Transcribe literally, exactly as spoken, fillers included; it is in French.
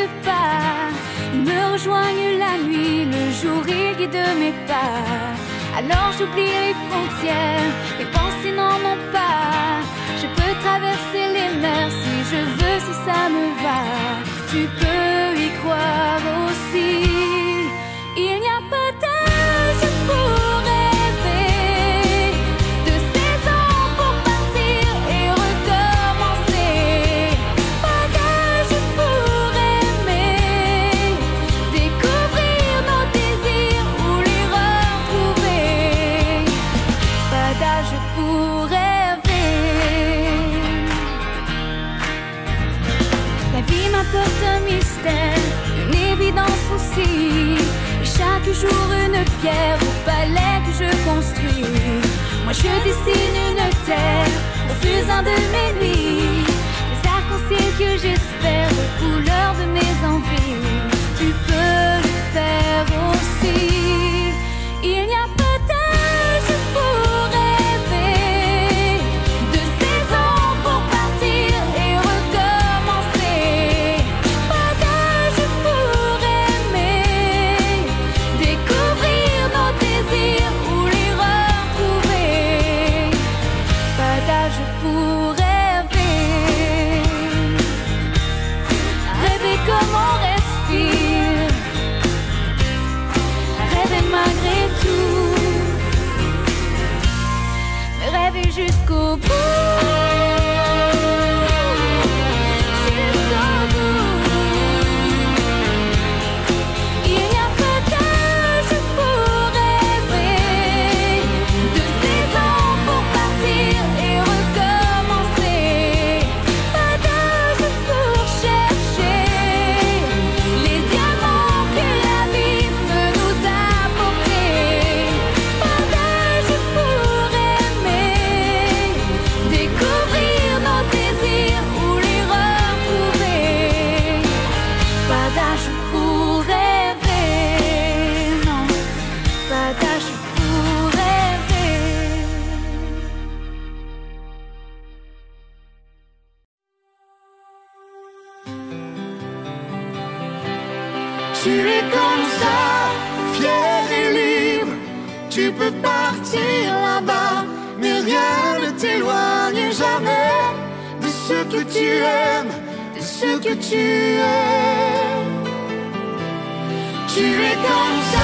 n'existe pas. Ils me rejoignent la nuit, le jour ils guident mes pas. Alors j'oublie les frontières, mes pensées n'en ont pas. Je peux traverser les mers si je veux, si ça me va. Tu peux y croire aussi. Il n'y a pas d'âge pour rêver, de saison pour partir et recommencer. Pas d'âge pour aimer, découvrir nos désirs ou les retrouver. Pas d'âge pour rêver. La vie m'apporte un mystère, une évidence aussi. Chaque jour une pierre au palais que je construis. Moi je dessine une terre au fusain de mes nuits. Les arcs-en-ciel que j'espère aux couleurs de mes envies. Tu peux le faire aussi. Il n'y a pas d'âge pour rêver, de saison pour partir et recommencer. Pas d'âge pour aimer, découvrir nos désirs ou les retrouver. Pas d'âge pour rêver. Rêver comme on respire, rêver malgré tout, mais rêver jusqu'au bout. Jusqu'au bout. Il n'y a pas d'âge pour rêver, de saison pour partir et recommencer. Pas d'âge pour chercher les diamants que la vie peut nous apporter. Pas d'âge pour aimer, découvrir nos désirs ou les retrouver. Pas d'âge pour rêver, non, pas d'âge pour rêver. Tu es comme ça, fier et libre. Tu peux partir là-bas, mais rien ne t'éloigne jamais de ce que tu aimes, de ce que tu es. Tu es comme ça.